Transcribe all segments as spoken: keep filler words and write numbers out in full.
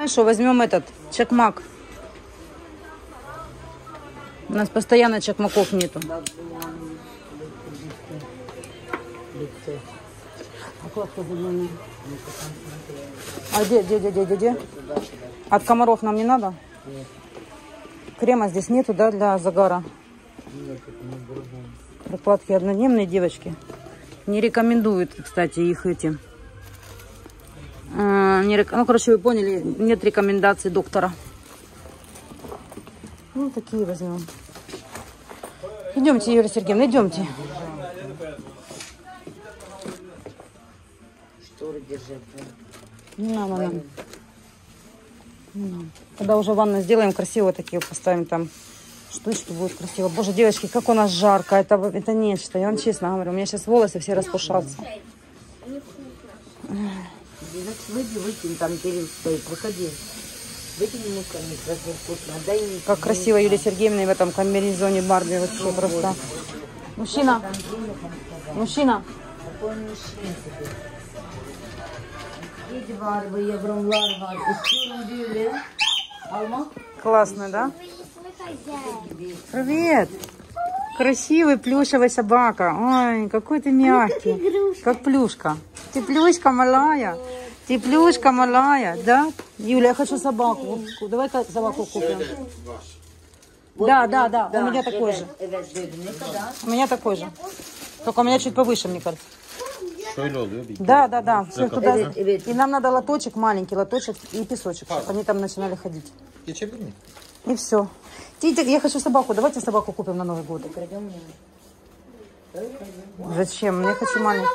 Что, возьмем этот чекмак. У нас постоянно чекмаков нету. А где, где, где, где, где? От комаров нам не надо? Нет. Крема здесь нету, да, для загара? Нет, это не бургон. Прокладки однодневные, девочки. Не рекомендуют, кстати, их эти. А, не рек... Ну, короче, вы поняли, нет рекомендаций доктора. Ну, такие возьмем. Идемте, Юлия Сергеевна, идемте. Шторы держать. Не надо нам. Не надо. Когда уже ванну сделаем, красиво такие поставим там. Штучки будет красиво. Боже, девочки, как у нас жарко. Это, это нечто. Я вам честно говорю. У меня сейчас волосы все распушатся. Выйди, выкинь, там Кирилл стоит. Выходи. Выкинь ему камень, разве вкусно. Дай ему. Как красиво Юлия Сергеевна в этом комбинезоне Барби. Вообще ну, просто. Вот. Мужчина. Мужчина. Какой мужчина тебе? Иди Барби, я вром ларва. Алма? Классно, да? Привет! Красивый плюшевая собака. Ой, какой ты мягкий. Как плюшка. Ты плюшка малая. Ты плюшка малая, да? Юля, я хочу собаку. Давай-ка собаку купим. Да, да, да. У меня такой же. У меня такой же. Только у меня чуть повыше, мне кажется. Да, да, да. Все туда. И нам надо лоточек, маленький лоточек и песочек, чтобы они там начинали ходить. И все. Я хочу собаку. Давайте собаку купим на Новый год. Зачем? Я хочу маленькую.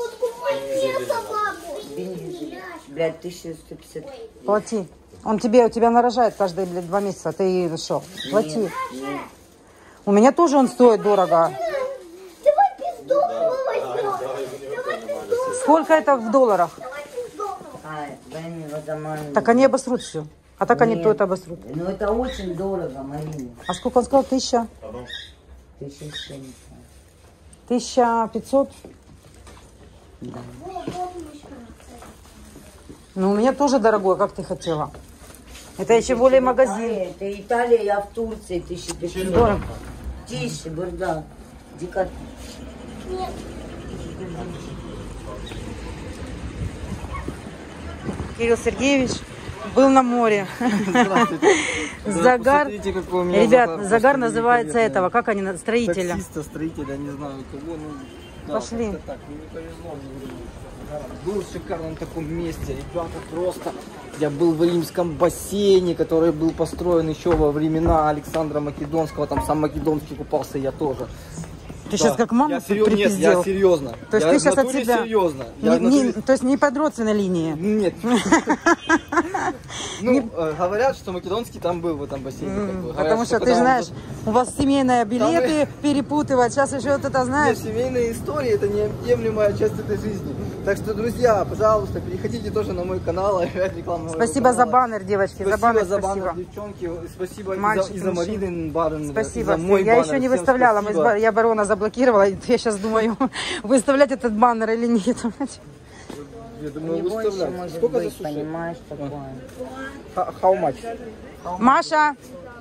Блядь, тысяча сто пятьдесят. Плати. Он тебе, у тебя нарожает каждые, блядь, два месяца. Ты что? Плати. Нет, нет. У меня тоже он стоит дорого. Сколько это в долларах? Так они обосрут все. А так нет, они то это обосрут. Ну это очень дорого, Марина. А сколько он сказал? Тысяча? Тысяча семьдесят. Тысяча пятьсот? Да. Ну у меня тоже дорогой, как ты хотела. Это еще более магазин. Это Италия, я в Турции, тысяча пятьсот. Дорого. Тише, бурда. Дико. Нет. Кирилл Сергеевич был на море. Загар. Ребят, загар называется этого. Как они, строителя? Таксиста, строителя, не знаю кого. Пошли. Был в шикарном таком месте. Ребята, просто. Я был в Римском бассейне, который был построен еще во времена Александра Македонского. Там сам Македонский купался, я тоже. Ты да. сейчас как мама я серьез... Нет, я серьезно. То есть я ты сейчас от себя... серьезно. Не, Я не, то есть не под родственной линии? Нет. Ну, говорят, что Македонский там был в этом бассейне. Потому что ты знаешь, у вас семейные билеты перепутывать. Сейчас еще вот это знаешь. Семейные истории — это неотъемлемая часть этой жизни. Так что, друзья, пожалуйста, переходите тоже на мой канал. Спасибо за баннер, девочки. Спасибо за баннер, за спасибо. баннер, девчонки. Спасибо Мальчик, и за Марины Барон. Спасибо. За мой я баннер. еще не Всем выставляла. спасибо. Я барона заблокировала. Я сейчас думаю, выставлять этот баннер или нет. Я думаю, не выставлять. Может Сколько быть, за суши? понимаешь, такое. How much? Маша!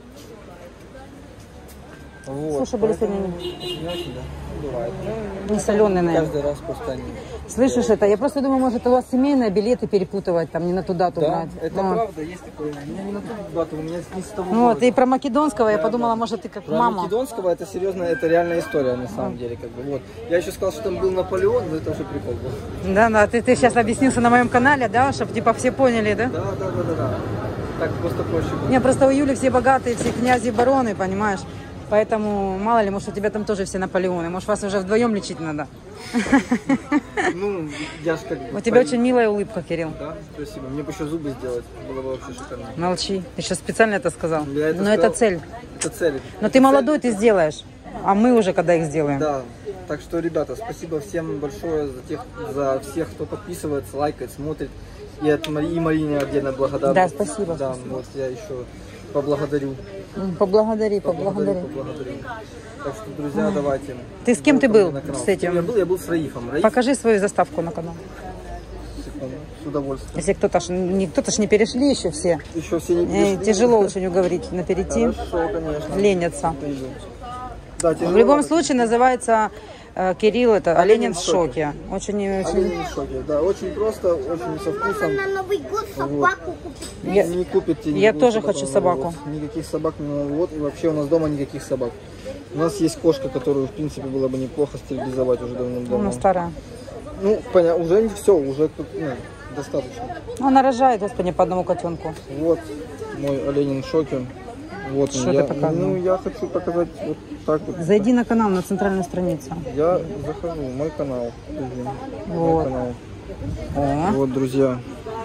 Вот. Слушай, были соленые. Бывает. Не соленые, наверное. Каждый раз просто они. Слышишь это? Я просто думаю, может у вас семейные билеты перепутывать, там не на туда туда. Да, это вот. правда, есть такое. У меня не на туда, у меня не с того. Вот, и про македонского да, я подумала, да. может ты как про мама. Македонского это серьезно, это реальная история на самом деле. Как бы, вот. Я еще сказал, что там был Наполеон, но это уже прикол был. Да, да, ты, ты сейчас объяснился на моем канале, да, чтобы типа все поняли, да? Да, да, да, да, да. Так просто проще было. Не, просто у Юли все богатые, все князи и бароны, понимаешь? Поэтому, мало ли, может, у тебя там тоже все Наполеоны. Может, вас уже вдвоем лечить надо. Ну, я ж как бы... У тебя очень милая улыбка, Кирилл. Да, спасибо. Мне бы еще зубы сделать. Было бы вообще шикарно. Молчи. Ты сейчас специально это сказал. Я это Но сказал. это цель. Это цель. Но это ты цель. молодой, ты сделаешь. А мы уже, когда их сделаем. Да. Так что, ребята, спасибо всем большое за, тех, за всех, кто подписывается, лайкает, смотрит. И от Марии, и Марине отдельно благодарность. Да, спасибо. Да, спасибо. вот я еще поблагодарю. Поблагодари, поблагодари. поблагодари. Так что, друзья, давайте. Ты с кем ты был с этим? Я был, я был с Раифом. Раиф... Покажи свою заставку на канал. Секунду. с удовольствием. Если кто-то ж, не, кто-то ж не перешли еще все. Еще все не Э, перешли. тяжело очень уговорить на перейти. Хорошо, конечно. Ленятся. Да, В тяжело. любом случае называется э, Кирилл, это Оленин в шоке. Очень, очень... Оленин в шоке, да, очень просто, очень со вкусом. На Новый год собаку купить. Я, Не купите. я не тоже купите хочу на Новый собаку. год. Никаких собак на Новый год. И вообще у нас дома никаких собак. У нас есть кошка, которую, в принципе, было бы неплохо стерилизовать уже давным-давно. Она старая. Ну, понятно, уже не все, уже как, ну, достаточно. Она рожает, господи, по одному котенку. Вот мой Оленин в шоке. Вот он. Что Я, ты показывал? ну, я хочу показать вот так вот. Зайди на канал, на центральную страницу. Я захожу, мой канал. Мой Вот. канал. О, Вот, друзья.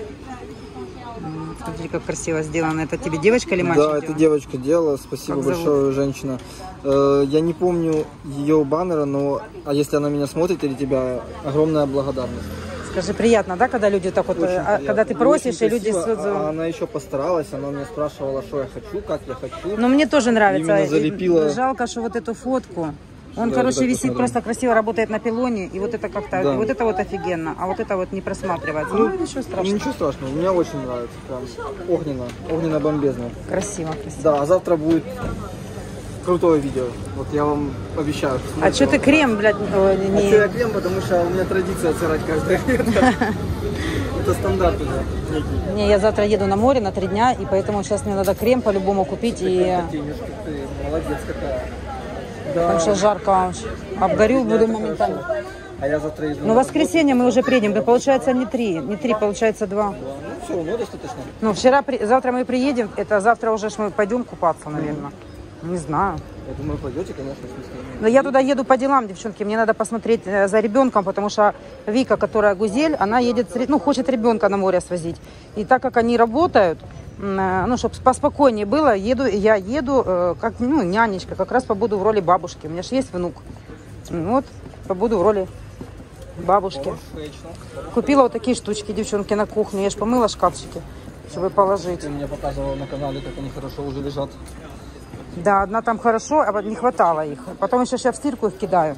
смотри, как красиво сделано. Это тебе девочка или мальчик Да, это делал? девочка делала. Спасибо Как зовут? большое, женщина. Э, я не помню ее баннера, но а если она меня смотрит или тебя, огромная благодарность. Скажи, приятно, да, когда люди так вот, Очень а, приятно. когда ты И просишь, очень и люди... красиво. сразу- А она еще постаралась, она меня спрашивала, что я хочу, как я хочу. Но мне тоже нравится. Именно залепила. И жалко, что вот эту фотку. Он, Да, короче, ребята, висит, посмотрим. просто красиво работает на пилоне, и вот это как-то, Да. и вот это вот офигенно, а вот это вот не просматривается. Ну, ничего страшного. Ничего страшного, мне очень нравится. Прям огненно, огненно-бомбезно. Красиво, красиво. Да, а завтра будет крутое видео. Вот я вам обещаю. А что ты крем, блядь, э, А не... что я крем, потому что у меня традиция отсырать каждое лето. Это стандарт уже некий. Не, я завтра еду на море на три дня, и поэтому сейчас мне надо крем по-любому купить, и... Денежки ты, молодец какая. Потому что жарко, обгорю, буду моментально. А я завтра еду. Ну, в воскресенье мы уже приедем, да получается не три, не три, получается два. Ну, все равно достаточно. Ну, вчера, при- завтра мы приедем, это завтра уже ж мы пойдем купаться, наверное. Не знаю. Я думаю, пойдете, конечно, в смысле. Но я туда еду по делам, девчонки. Мне надо посмотреть э, за ребенком, потому что Вика, которая Гузель, она едет, с ре- ну, хочет ребенка на море свозить. И так как они работают, м, э, ну, чтобы поспокойнее было, еду, я еду э, как, ну, нянечка, как раз побуду в роли бабушки. У меня же есть внук. Вот, побуду в роли бабушки. Купила вот такие штучки, девчонки, на кухню. Я же помыла шкафчики, чтобы положить. Ты мне показывал на канале, как они хорошо уже лежат. Да, одна там хорошо, а вот не хватало их. Потом еще я в стирку их кидаю.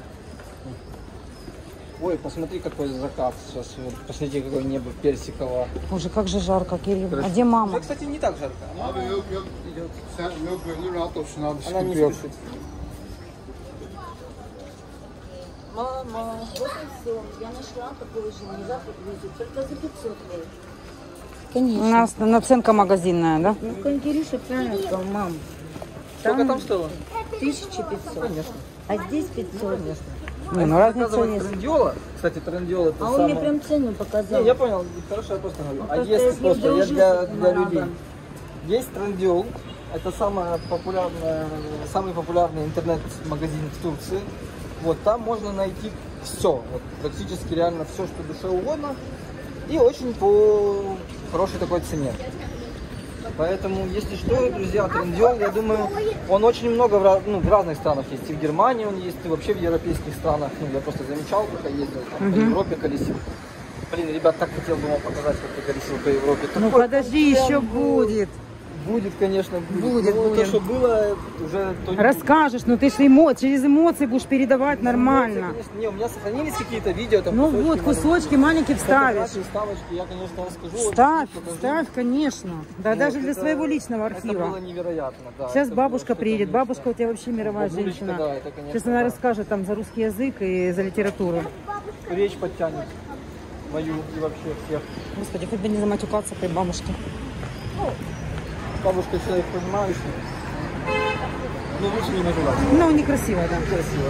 Ой, посмотри, какой закат сейчас. Вот, посмотрите, какое небо персиковое. Боже, как же жарко, Кирилл. А Красиво. где мама? Уже, кстати, не так жарко. Она Abi yok yok. Sen yok gönlün rahat olsun abi. Она не Sıkıntı yok. спешит. Мама. Я нашла такой же, не завтра привезу, только за пятьсот рублей. У Конечно. нас наценка магазинная, да? Ну, Кирюша правильно сказал, мам. Сколько там стоило? тысяча пятьсот. Конечно. А здесь пятьсот. Конечно. Не, ну разница Показывать есть. трендиола. Кстати, трендиол это А он мне самое... прям цену показал. Не, я понял, хорошо, я просто говорю. А просто если если просто, я дружить, для, то для надо. людей. Есть трендиол. Это самая популярная, самый популярный интернет-магазин в Турции. Вот там можно найти все, вот, практически реально все, что душе угодно. И очень по хорошей такой цене. Поэтому, если что, друзья, трендиол, я думаю, он очень много в, раз- ну, в разных странах есть. И в Германии он есть, и вообще в европейских странах. Ну, я просто замечал, пока ездил, там, по Европе колесил. Блин, ребят, так хотел бы вам показать, как я колесил по Европе. Ну Такой подожди, еще будет. Будет, конечно, будет. Будет, Ну, будет. то, что было, уже... То не Расскажешь, ну ты же эмо... через эмоции будешь передавать будет. нормально. Конечно, не, у меня сохранились какие-то видео, там, Ну кусочки вот, маленькие. кусочки маленькие вставишь. Фотографии, вставочки, я, конечно, расскажу. Ставь, покажу. ставь, конечно. Да Вот, даже для это- своего личного Это архива. было невероятно, да. Сейчас это бабушка было что-то приедет. нечто. Бабушка у тебя вообще мировая Бабулечка, женщина. да, это, конечно, Сейчас она да. расскажет там за русский язык и за литературу. Речь подтянет мою и вообще всех. Господи, хоть бы не заматюкаться при бабушке. Бабушка человек понимающий. Но лучше не наживать. Ну, некрасиво, да. Красиво.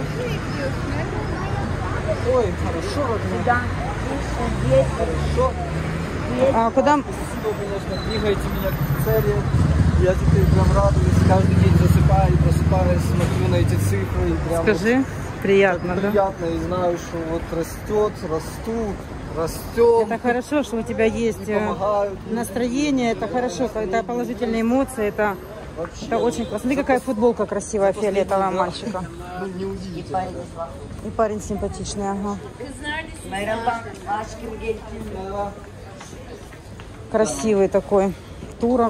Ой, хорошо, родная. Да. Есть. Хорошо. А куда... Спасибо, конечно, двигаете меня к цели. Я теперь прям радуюсь. Каждый день засыпаю и просыпаюсь, смотрю на эти цифры. И прям Скажи, вот приятно, да? приятно. И знаю, что вот растет, растут, растем. Это хорошо, что у тебя есть э, Помогают. настроение, это хорошо, это положительные эмоции, это, Вообще, это очень классно. Смотри, какая футболка красивая, фиолетовая да. мальчика. Ну, не удивительно. И парень симпатичный, ага. Красивый такой турок.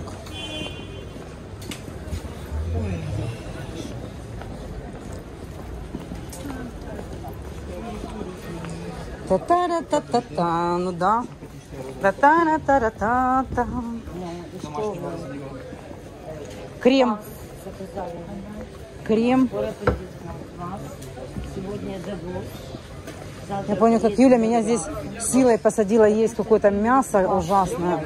Та-та-ра-та-та-та, ну да. Та-та-та-та-та-та. Домашнего разлива. Крем. Заказали. Крем. Скоро придет квас. Сегодня завоз. Завтра Я помню, как приедет Юля меня здесь квас. силой посадила есть какое-то мясо ужасное.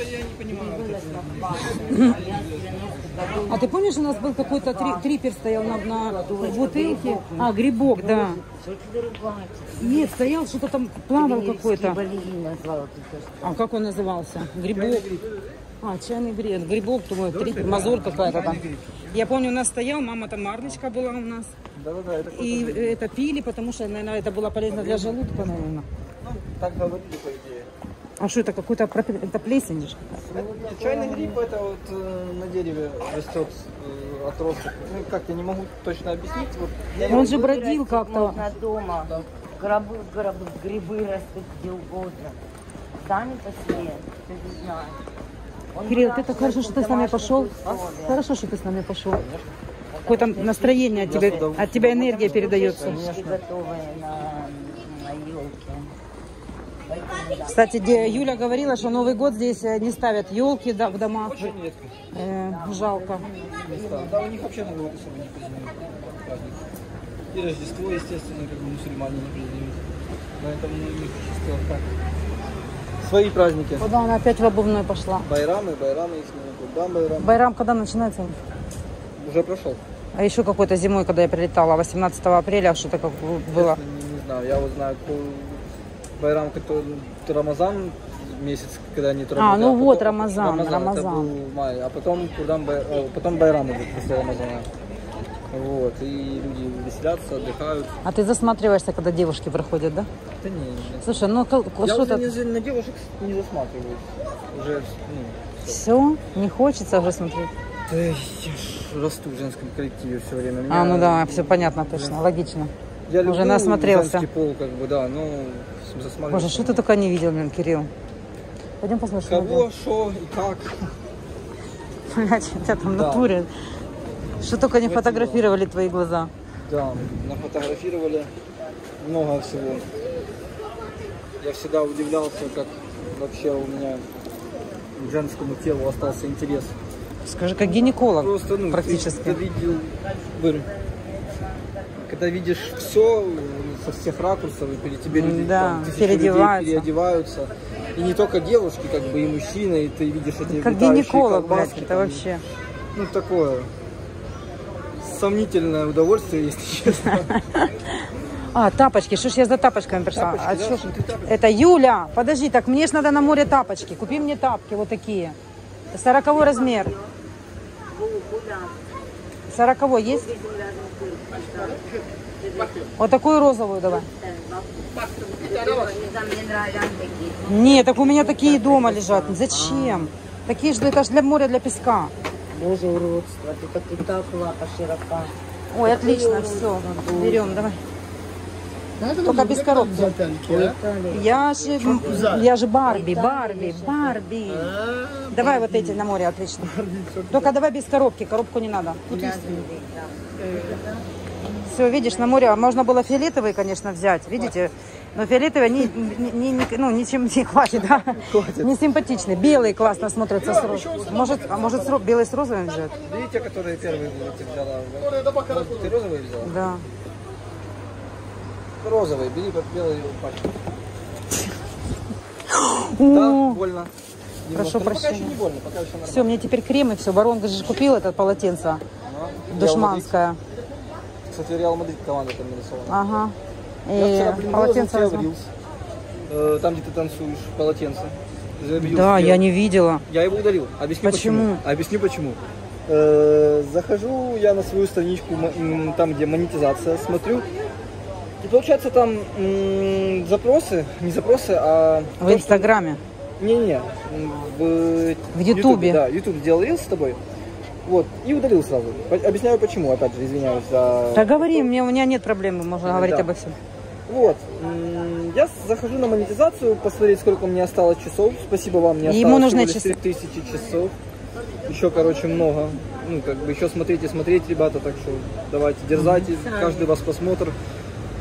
А ты помнишь, у нас был какой-то три- трипер стоял на, на бутылке? А, грибок, да. Что тебе ругать? Нет, стоял, что-то там плавал Ты какой-то. балерин назвала только что. А как он назывался? Грибок. А, чайный гриб. Грибок, думаю, трипер, мазурь какая-то там. Я помню, у нас стоял, мама там марлечка была у нас. Да-да-да, это И это пили, потому что, наверное, это было полезно для желудка, наверное. ну, так говорили, по идее. А что это, какой-то пропе- это плесень? же? Нет, чайный гриб это вот э, на дереве растет э, отросток. Ну как, я не могу точно объяснить. Вот, я Он не- же бродил как-то. Можно дома. Грибы, грибы, грибы растут где угодно. Сами по себе, ты не знаешь. Он Кирилл, ты так выращивает хорошо, что ты с нами в домашних пошел. условиях. Хорошо, что ты с нами пошел. Какое-то настроение от тебя, от тебя энергия передается. Почти готовые на, на елке. Поэтому да. Кстати, де- Юля говорила, что Новый год здесь э, не ставят елки да, в домах. Очень редко. Э, жалко. места. Да, у них вообще Новый год особо не празднуют, праздник. И Рождество, естественно, как бы мусульмане не празднуют. Поэтому у них чисто так. Свои праздники. Куда она опять в обувной пошла? Байрамы, байрамы, если Курбан байрам. Байрам когда начинается? Уже прошел. А еще какой-то зимой, когда я прилетала, восемнадцатого апреля, что-то как было. Не, не знаю, я вот знаю, какой байрам, который Рамазан месяц, когда они А, ну вот Рамазан, Рамазан. Это был май, а потом Курбан, бай- э, потом байрам идет после Рамазана. Вот, и люди веселятся, отдыхают. А ты засматриваешься, когда девушки проходят, да? Да не, не. Слушай, ну как- Я что-то... уже не- на девушек не засматриваюсь. Уже, ну, Все, не хочется уже смотреть. да я ж расту в женском коллективе все время. А, Меня- ну да, все понятно, точно, логично. Я уже люблю насмотрелся. женский пол, как бы, да, ну, засматриваюсь. Боже, что ты только не видел, блин, Кирилл. Пойдем посмотрим. что Кого, что и как. Блять, у тебя там в Да. натуре. Что только не Хватило. фотографировали твои глаза. Да, нафотографировали много всего. Я всегда удивлялся, как вообще у меня к женскому телу остался интерес. Скажи, как гинеколог Просто, ну, практически. ты когда видел, говорю, когда видишь все со всех ракурсов, и перед тебе люди Да, там, тысячи людей переодеваются. переодеваются. И не только девушки, как бы и мужчины, и ты видишь эти Как летающие гинеколог, блядь, колбаски, это там. вообще. Ну, такое сомнительное удовольствие, если честно. А, тапочки, что ж я за тапочками пришла? Тапочки, а да, чё ж- смотри, тапочки. Это Юля, подожди, так мне ж надо на море тапочки. Купи мне тапки вот такие. Сороковой размер. Сороковой есть? Вот такую розовую давай. Нет, так у меня такие дома лежат. Зачем? Такие же, это же для моря, для песка. Боже, уродство, ты так и так лапа широка. Ой, отлично, все, берем, давай. Только без коробки. Я же, я же Барби, Барби, Барби. Давай вот эти на море, отлично. Только давай без коробки, коробку не надо. Все, видишь, на море можно было фиолетовые, конечно, взять, видите? Но фиолетовые, они, не, не- не- ну, ничем не хватит, да? Не симпатичные. Белые классно смотрятся с розовым. Может, а может с ро- белый с розовым взять? Видите, которые первые ты взяла? Вот ты розовые взяла? Да. Розовые, бери под белые пачку. О, Да, больно. Прошу Немножко. Но пока прощения. еще не больно, пока еще нормально. все, мне теперь крем и все. Воронка же купил это полотенце Ага. душманское. Кстати, Реал Мадрид команда там нарисована. Ага. Я вчера, И блин, полотенце выложил тебя в возьму. Reels. Э, Там, где ты танцуешь, полотенце. За Reels Да, я сделал. не видела. Я его удалил. Объясню Почему? почему. Объясню почему. Э, Захожу я на свою страничку, м, там, где монетизация, смотрю. И получается там м, запросы, не запросы, а... В Инстаграме. Не-не, в... В Ютубе. Да, Ютуб сделал рилс с тобой. Вот, и удалил сразу. По- Объясняю почему, опять же, извиняюсь за... Да говори, мне, у меня нет проблемы, можно Да. говорить обо всем. Вот, м, я захожу на монетизацию, посмотреть, сколько мне осталось часов. Спасибо вам, мне И осталось ему нужны всего лишь часы. три тысячи часов. Еще, короче, много. Ну, как бы еще смотрите, смотреть, ребята, так что давайте, дерзайте, каждый вас посмотр.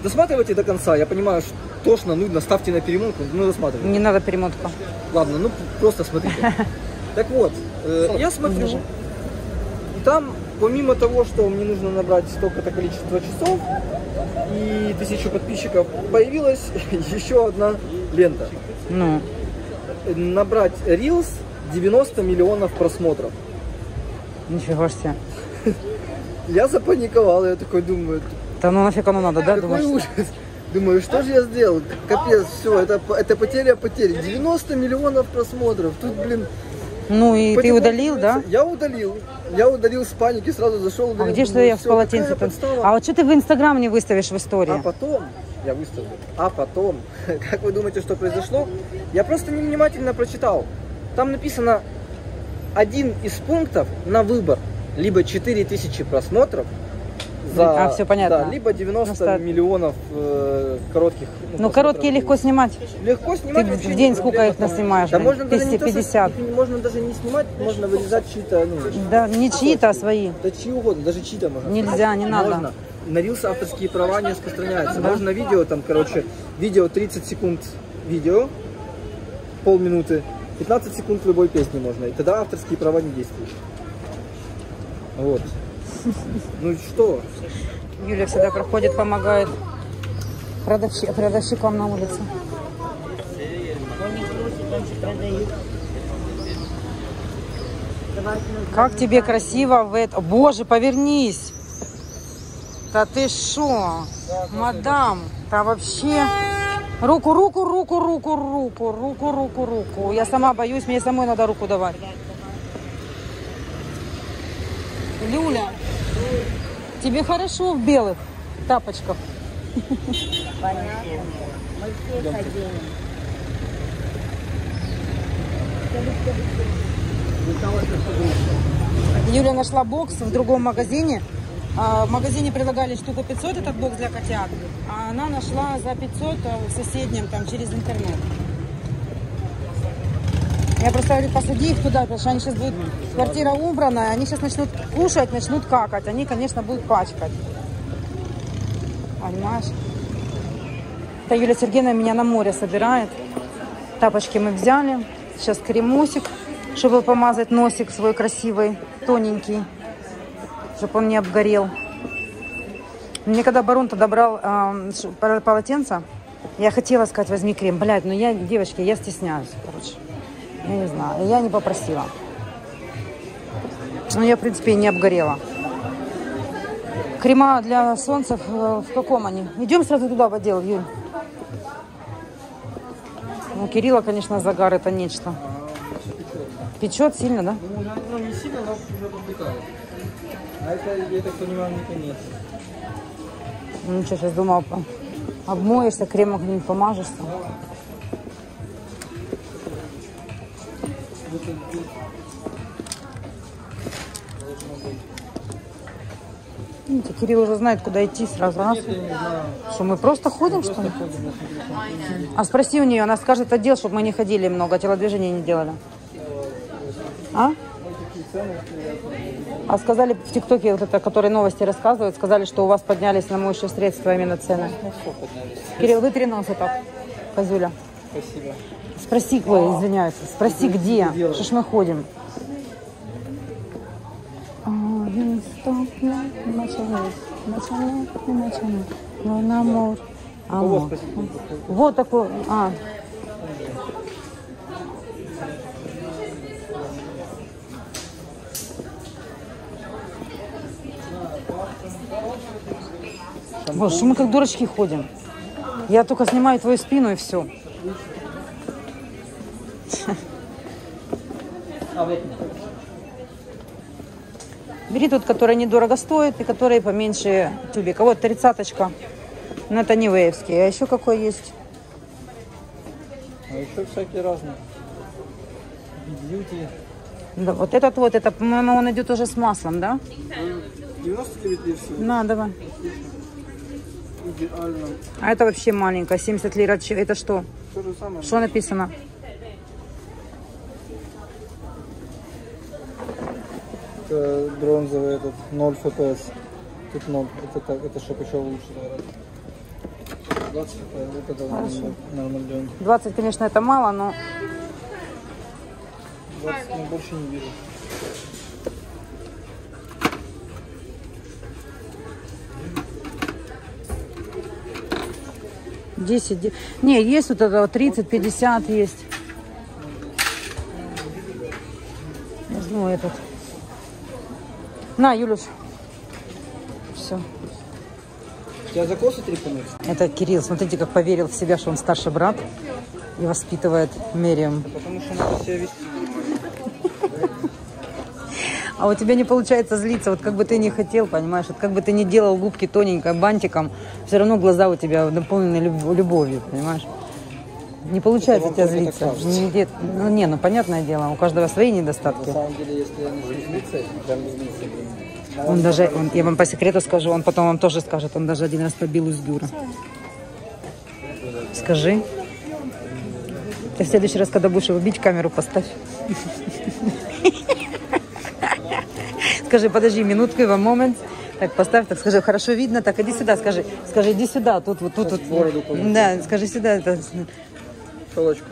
досматривайте до конца. Я понимаю, что тошно, нудно, ставьте на перемотку, ну досматривайте. Не надо перемотка. Ладно, ну просто смотрите. Так вот, э, я смотрю, и там, помимо того, что мне нужно набрать столько-то количество часов и тысячу подписчиков, появилась еще одна лента. Ну. Набрать Reels девяносто миллионов просмотров. Нифига себе. Я запаниковал, я такой думаю, Да ну нафиг оно надо, да, какой думаешь? ужас. Думаю, что же я сделал? Капец, все, это, это потеря потери. девяносто миллионов просмотров. Тут, блин... Ну и ты удалил, да? Я удалил. Я удалил с паники, сразу зашел. А где что я в полотенце там? А вот что ты в Инстаграм не выставишь в истории? А потом, я выставлю, а потом, как вы думаете, что произошло? Я просто невнимательно прочитал. Там написано один из пунктов на выбор. Либо четыре тысячи просмотров, за, а, все понятно. Да, либо девяносто ну, миллионов э, коротких. Ну, короткие легко снимать. Легко снимать. Ты в день сколько их наснимаешь? Да, можно даже двести пятьдесят. Не, можно даже не снимать, можно вырезать чьи-то. Ну, да, не чьи-то, а свои. Да чьи угодно, даже чьи-то можно. Нельзя, не надо. Можно. На Reels авторские права не распространяются. Да? Можно видео, там, короче, видео тридцать секунд видео, полминуты, пятнадцать секунд любой песни можно. И тогда авторские права не действуют. Вот. Ну что? Юля всегда проходит, помогает продавщи, продавщикам на улице. Как тебе красиво в это... Боже, повернись! Да ты шо? Мадам, да вообще... Руку, руку, руку, руку, руку, руку, руку, руку. Я сама боюсь, мне самой надо руку давать. Люля, тебе хорошо в белых тапочках? Понятно. Мы все ходили. Юля нашла бокс в другом магазине. В магазине предлагали штуку пятьсот, этот бокс для котят. А она нашла за пятьсот в соседнем, там, через интернет. Я просто говорю, посади их туда, потому что они сейчас будут, квартира убранная, они сейчас начнут кушать, начнут какать. Они, конечно, будут пачкать. Понимаешь? Это Юлия Сергеевна меня на море собирает. Тапочки мы взяли. Сейчас кремусик, чтобы помазать носик свой красивый, тоненький, чтобы он не обгорел. Мне когда барон подобрал э, полотенце, я хотела сказать, возьми крем. Блядь, но я, девочки, я стесняюсь, короче. Я не знаю, я не попросила. Но я, в принципе, и не обгорела. Крема для солнца в, в каком они? Идем сразу туда в отдел, Юль. Ну, Кирилла, конечно, загар это нечто. Печет сильно, да? Ну, ну не сильно, но уже подпекает. А это, я так понимаю, не конец. Ну что, сейчас думал, обмоешься, кремом где-нибудь помажешься. Видите, Кирилл уже знает, куда идти сразу. Раз. Что, мы просто ходим, что ли? А спроси у нее, она скажет отдел, чтобы мы не ходили много, телодвижения не делали. А? А сказали в ТикТоке, вот это, которые новости рассказывают, сказали, что у вас поднялись на моющие средства именно цены. Кирилл, вытри нос вот так, козуля. Спасибо. Спроси, ой, извиняюсь, спроси, где? Что ж мы ходим? Вот такой. А. Боже, что мы как дурачки ходим. Я только снимаю твою спину и все. Бери тот, который недорого стоит и который поменьше тюбика. Вот тридцаточка. Но это не вейвский. А еще какой есть? А еще всякие разные. Бьюти. Да, вот этот вот, это, по-моему, он идет уже с маслом, да? девяносто девять лир всего. На, давай. Идеально. А это вообще маленькая, семьдесят лир. Это что? То же самое. Что написано? Это бронзовый этот, ноль эф пи эс. Тут ноль. Это, так, это чтобы еще лучше, наверное. двадцать это нормально. двадцать, конечно, это мало, но... двадцать я больше не вижу. десять. Не, есть вот это тридцать, пятьдесят есть. Возьму этот. На, Юлюш. Все. У тебя закосы трепануть? Это Кирилл. Смотрите, как поверил в себя, что он старший брат и воспитывает Мериам. Потому что надо себя вести нормально. А у тебя не получается злиться, вот как бы ты ни хотел, понимаешь, вот как бы ты ни делал губки тоненько, бантиком, все равно глаза у тебя наполнены люб- любовью, понимаешь? Не получается тебя злиться. Не, где- ну не, ну понятное дело, у каждого свои недостатки. На самом деле, если я начну злиться, прям злиться, блин. Он даже, он, я вам по секрету скажу, он потом вам тоже скажет, он даже один раз побил Узгюра. Скажи. Ты в следующий раз, когда будешь его бить, камеру поставь. Скажи, подожди минутку, его момент. Так, поставь, так скажи, хорошо видно, так, иди сюда, скажи. Скажи, иди сюда, тут, вот тут, вот. Да, скажи сюда. Это... Шелочка.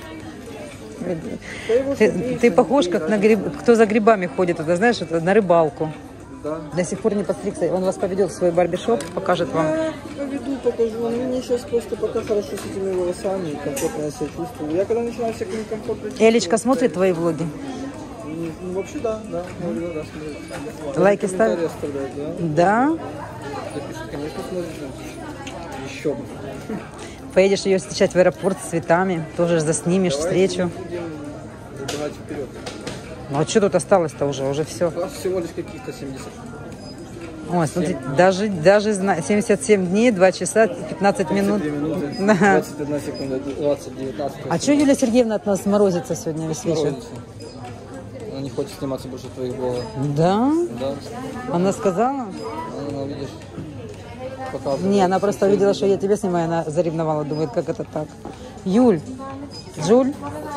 Ты, ты похож, как на гриб... кто за грибами ходит, это, знаешь, это на рыбалку. Да. До сих пор не подстригся. Он вас поведет в свой барбершоп, покажет вам. Я поведу, покажу. Но мне сейчас просто пока хорошо с этими волосами, комфортно я себя чувствую. Я когда начинаю себя некомфортно чувствовать... Элечка смотрит твои влоги? Ну, вообще да, да, иногда да, смотрит. Лайки ставит? Оставляет, да? Да? Я пишу, конечно, смотрит. Еще бы. Поедешь ее встречать в аэропорт с цветами, тоже заснимешь встречу. Забивать вперед. Ну а что тут осталось-то уже? Уже все. Всего лишь каких-то семьдесят. Ой, смотри, даже, даже зна- семьдесят семь дней, два часа, пятнадцать минут. минуты, Да. двадцать одна секунда, двадцать, девятнадцать. А что Юлия Сергеевна от нас морозится сегодня весь вечер? Морозится. Она не хочет сниматься больше твоих блогов. Да? Да. Она сказала? Она, видишь, показывает. Не, она просто увидела, что я тебя снимаю, она заревновала, думает, как это так. Юль, Джуль,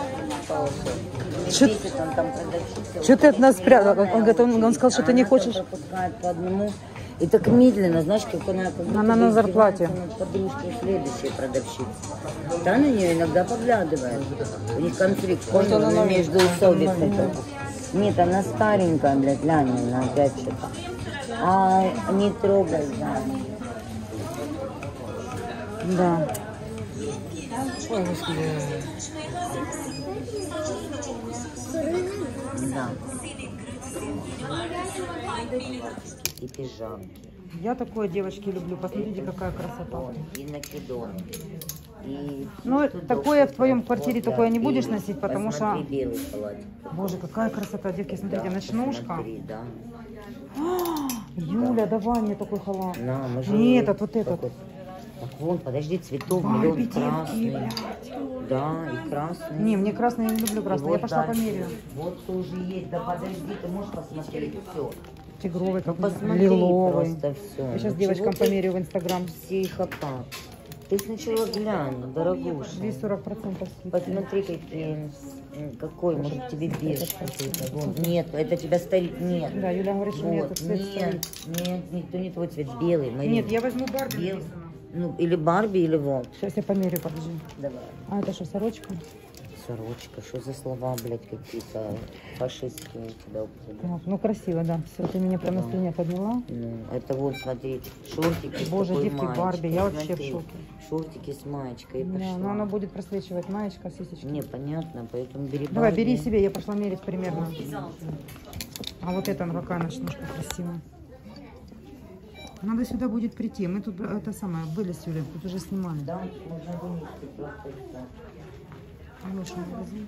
что Он там продавщица. ты от нас спрятал? Он, говорит, он, он сказал, что ты не хочешь. Она пропускает по одному. И так медленно, знаешь, как она... Как будто Она на зарплате. издевается над подружкой следующей продавщицы. Та на нее иногда поглядывает. У них конфликт Может, она понял, новенькая? между усобицей. Нет, она старенькая, блядь, глянь, она опять что-то. А не трогай, да. Да. Ой, господи. Да. И пижамки. Я такое, девочки, люблю. Посмотрите, какая красота. И накидон. И Ну, тут такое в твоем вот, квартире да, такое не будешь и носить, потому посмотри, что... белый халатик. Боже, какая красота, девки, смотрите, Да, ночнушка. посмотри, да. Юля, давай мне такой халат. На, мы же Не его- этот, вот этот. какой- Так вон, подожди, цветов Барби миллион девки, красный. блядь. Да, и красный. Не, мне красный, я не люблю И красный. вот Я пошла дальше. померяю. Вот тоже есть. Да подожди, ты можешь посмотреть все. Тигровый, Ну какой посмотри лиловый. просто все. Я сейчас девочкам померяю в Инстаграм. Все их опак. Ты сначала глянь, дорогуша. Здесь сорок процентов скидки. Посмотри, какие, м, какой, может, тебе бежь какой-то. Вон. Нет, это тебя старит. Нет. Да, Юля говорит, что мне Вот. этот цвет Нет, стоит. нет, никто не твой цвет. Белый, Марина. Нет, я возьму Барби. Белый. написано. Ну, или Барби, или вот. Сейчас я померяю, подожди. Давай. А это что, сорочка? Сорочка, что за слова, блядь, какие-то фашистские у тебя упоминают. Так, ну красиво, да. Все, ты меня прям настроение подняла. Ну, это вот, смотри, шортики с Боже, такой девки, маечкой. Барби, я вообще в Смотри, шоке. Шортики с маечкой, и Да, пошла. но оно будет просвечивать маечка, сисечки. Не, понятно, поэтому бери Давай, Барби. бери себе, я пошла мерить примерно. А вот это, ну какая ночнушка красивая. Надо сюда будет прийти. Мы тут, это самое, были с Юлей, тут уже снимали. Да, можно вынести просто и всё. Хороший магазин.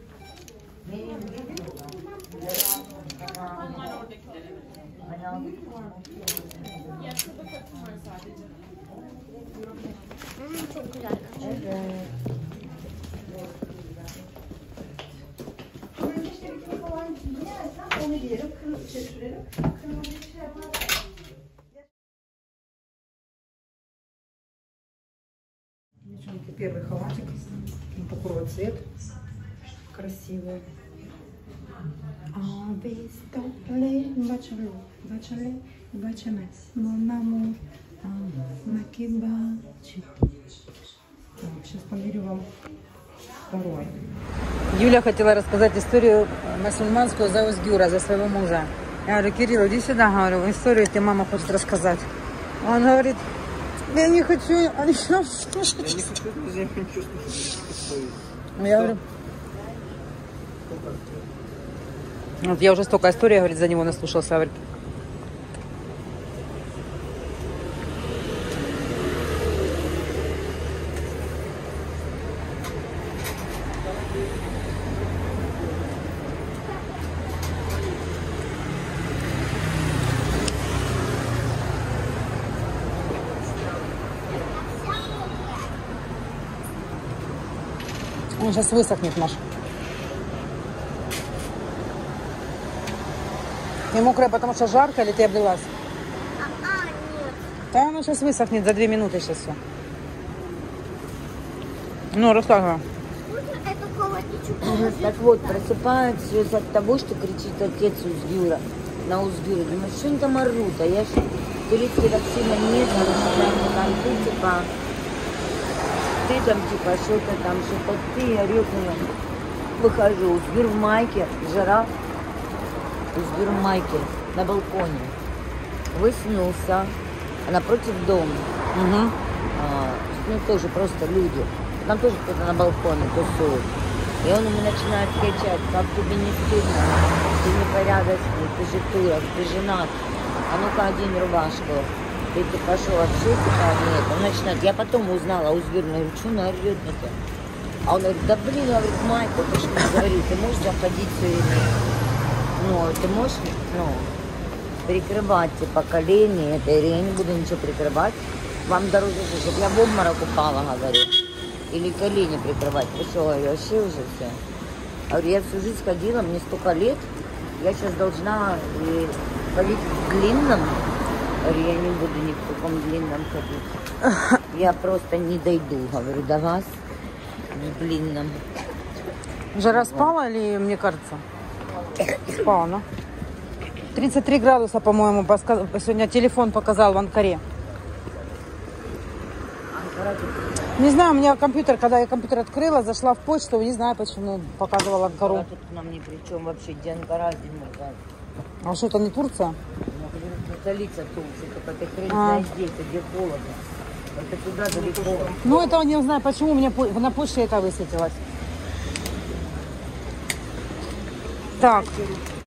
Девчонки, первый халатик. Вот такой вот цвет. Красивый. А без топле, бачале, бачале, бачаме, mon amour. Сейчас померю вам второй. Юля хотела рассказать историю мусульманскую за Узгюра, за своего мужа. Я говорю, Кирилл, иди сюда, говорю, историю тебе мама хочет рассказать. Он говорит, я не хочу, а я что? Я не хочу, я не хочу слушать. Я говорю, вот я уже столько историй, говорит, за него наслушался, говорит. Он сейчас высохнет, Маш. Не мокрая, потому что жарко, или ты облилась? А, нет. Да, она сейчас высохнет за две минуты сейчас все. Ну, рассказывай. Можно эту холодничку? Так вот, просыпается от того, что кричит отец Узгюра на Узгюре. Думаю, что они там орут? А я же турецкой вакцины нет, а там ты типа, ты там типа что-то там, что-то ты, орёт меня. Выхожу, Узгюр в майке, жара, Узгюр в майке на балконе. Высунулся, а напротив дома. Угу. А, ну, тоже просто люди. Там тоже кто-то на балконе тусует. И он ему начинает кричать, как тебе не стыдно, ты непорядочный, ты же турок, ты женат. А ну-ка, одень рубашку. Ты, ты пошел вообще, типа, нет. Он начинает, я потом узнала, Узгюр, говорю, что она орёт на тебя? А он говорит, да блин, говорит, Майкл, ты что говоришь, ты можешь заходить все время? Ну, ты можешь, ну, прикрывать, типа, колени, это, или я не буду ничего прикрывать. Вам дороже, чтобы я в обморок упала, говорю. Или колени прикрывать. Вы что, говорю, вообще уже все. Говорю, я всю жизнь ходила, мне столько лет, я сейчас должна и ходить в длинном. Говорю, я не буду ни в каком длинном ходить. Я просто не дойду, говорю, до вас в длинном. Жара спала или мне кажется? Спала, ну. тридцать три градуса, по-моему, сегодня телефон показал в Анкаре. Не знаю, у меня компьютер, когда я компьютер открыла, зашла в почту, не знаю, почему показывала Анкару. Анкара тут к нам ни при чем вообще, где Анкара, где Мурган. А что, это не Турция? Столица Турции, только ты хрен А. знаешь здесь, где холодно. Это туда далеко. Ну, это не знаю, почему мне по- на почте это высветилось. Так.